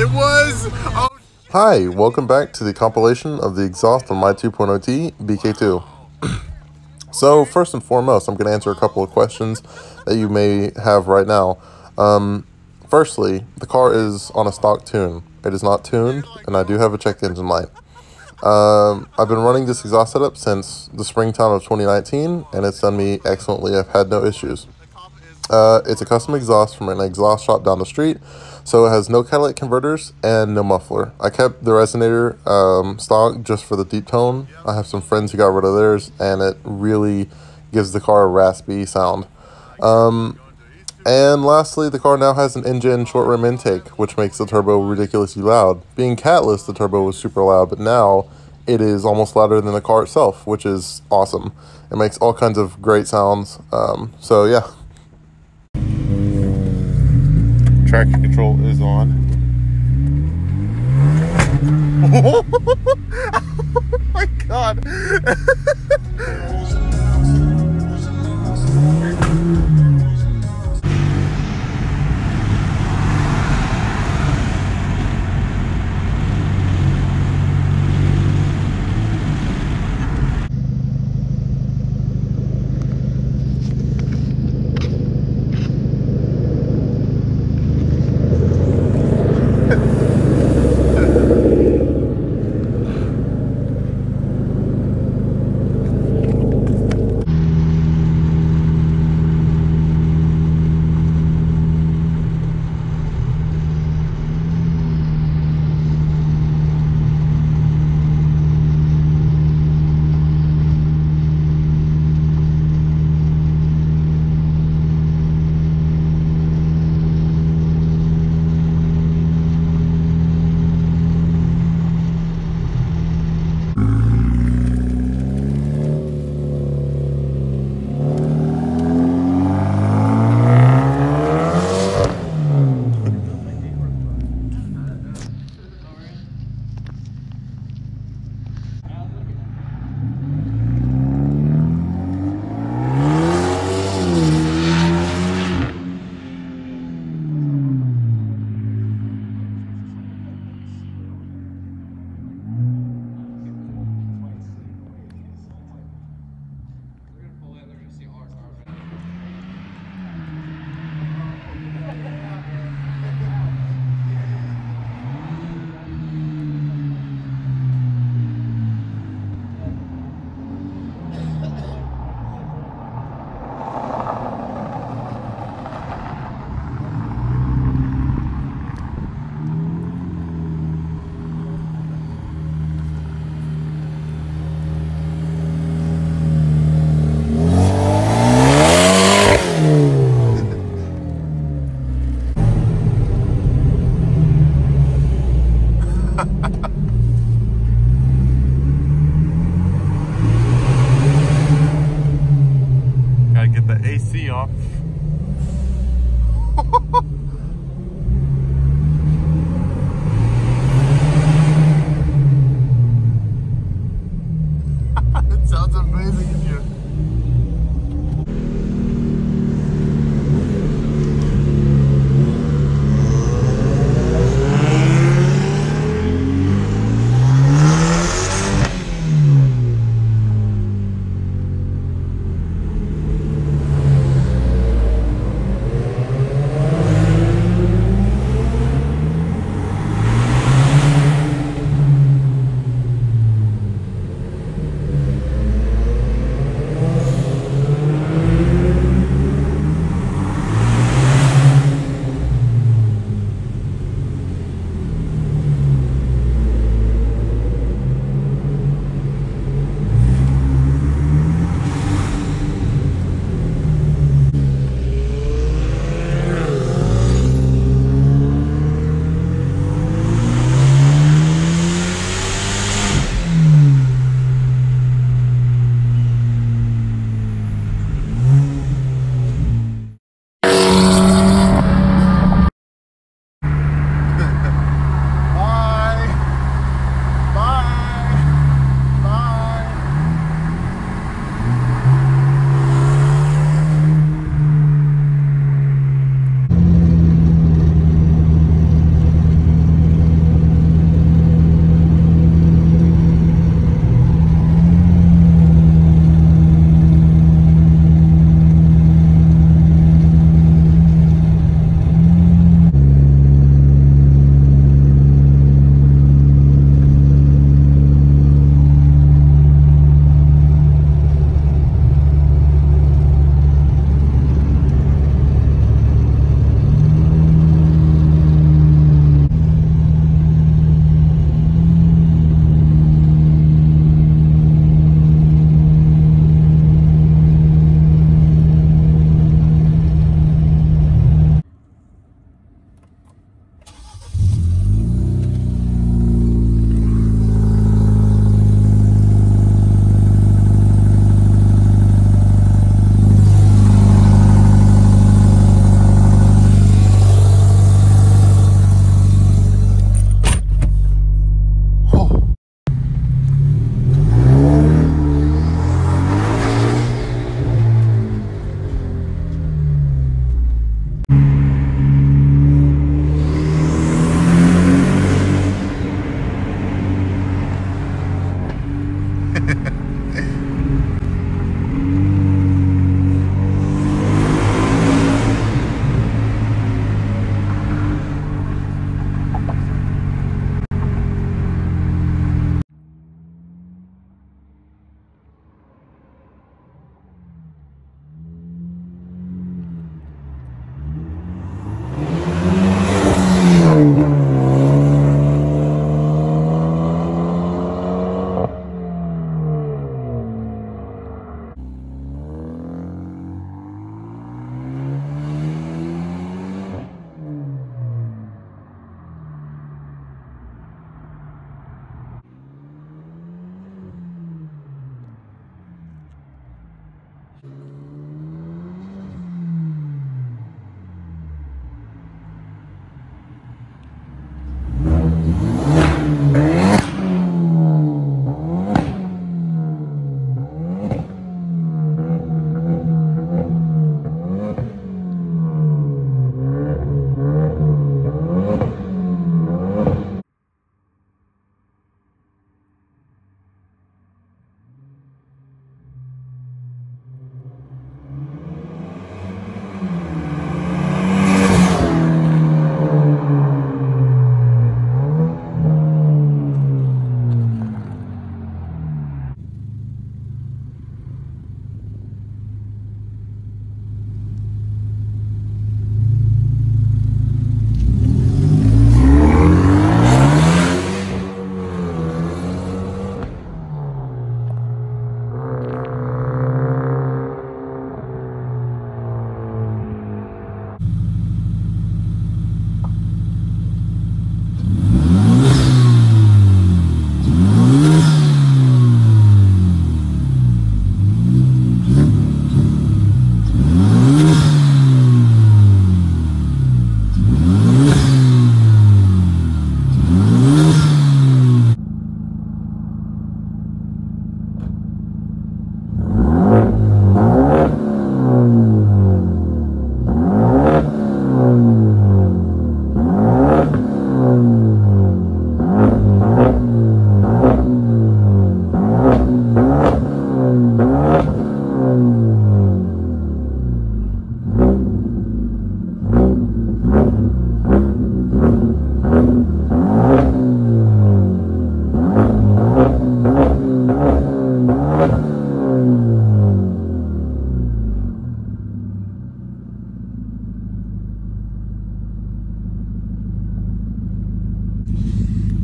It was. Oh. Hi, welcome back to the compilation of the exhaust on my 2.0T BK2. So first and foremost, I'm going to answer a couple of questions that you may have right now. Firstly, the car is on a stock tune. It is not tuned, and I do have a checked engine light. I've been running this exhaust setup since the springtime of 2019, and it's done me excellently. I've had no issues. It's a custom exhaust from an exhaust shop down the street, so it has no catalytic converters and no muffler. I kept the resonator stock just for the deep tone. I have some friends who got rid of theirs, and it really gives the car a raspy sound. And lastly, the car now has an Injen short rim intake, which makes the turbo ridiculously loud. Being catless, the turbo was super loud, but now it is almost louder than the car itself, which is awesome. It makes all kinds of great sounds. So yeah. Traction control is on. Oh my god.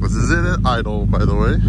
This is it at idle, by the way.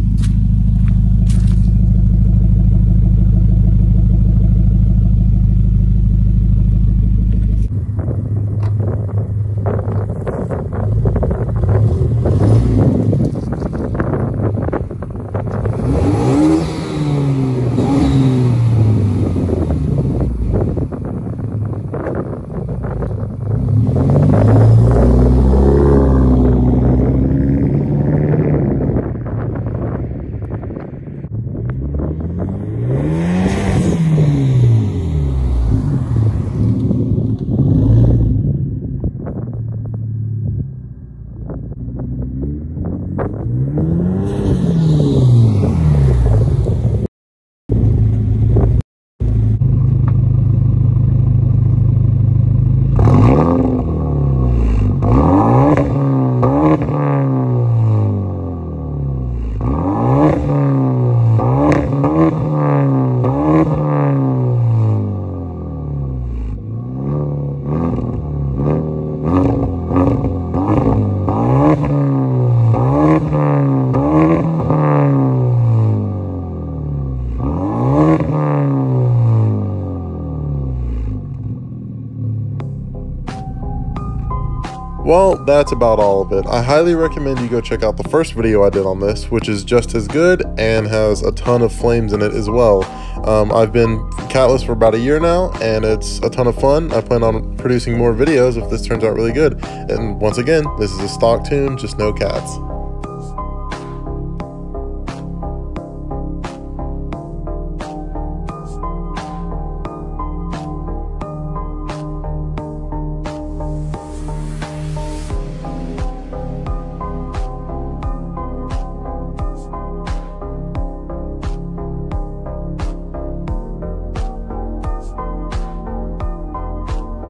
Well, that's about all of it. I highly recommend you go check out the first video I did on this, which is just as good and has a ton of flames in it as well. I've been catless for about a year now, and it's a ton of fun. I plan on producing more videos if this turns out really good. And once again, this is a stock tune, just no cats.